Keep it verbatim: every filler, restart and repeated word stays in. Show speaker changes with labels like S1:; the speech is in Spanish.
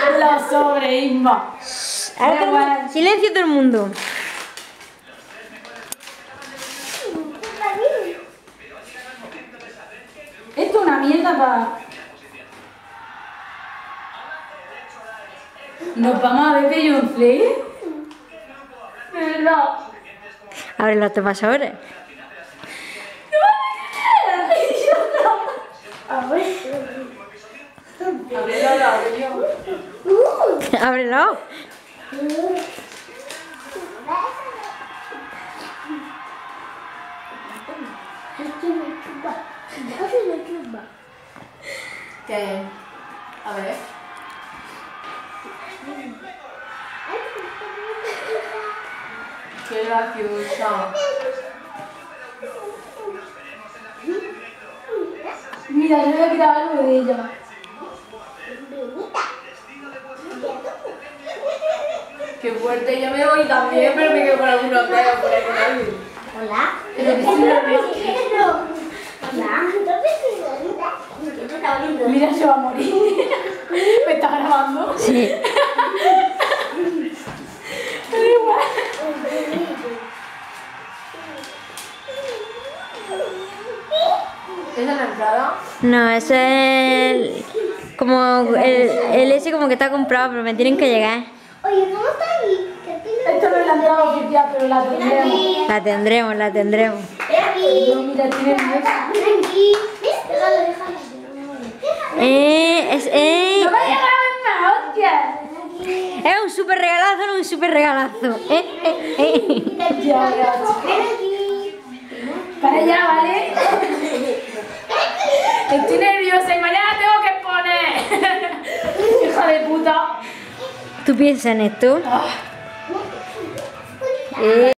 S1: Lo sobre, Isma.
S2: Ahora todo el mundo- silencio todo el mundo.
S1: Esto es una mierda para... ¿Nos vamos a ver Beyoncé? No.
S2: Abre los temas ahora. Ábrelo.
S1: ¿Qué? A ver. Qué graciosa. Mira, yo voy a quitar algo de ella. Qué fuerte, yo me voy también, pero me quedo con algunos dedos por ahí.
S3: Hola.
S1: Pero que sí, mira, se va a morir. ¿Me está grabando?
S2: Sí.
S1: Da igual. ¿Esa es la entrada?
S2: No, eso es el, como el, el ese como que está comprado, pero me tienen que llegar.
S3: Oye, ¿cómo está ahí?
S1: Esto no es la entrada oficial, pero la tendremos.
S2: La tendremos, la tendremos.
S3: Aquí.
S1: No, mira, tiene miedo.
S3: Aquí. Déjalo, déjalo.
S2: Eh, es, eh,
S1: ¡No me haya grabado, hostia!
S2: es un súper regalazo, no un súper regalazo. Eh, eh, eh.
S1: Ya, ya.
S3: Ven aquí.
S1: Para allá, ¿vale? Estoy nerviosa y mañana tengo que poner. Hija de puta.
S2: ¿Tú piensas en esto?
S1: Ah.
S2: Eh.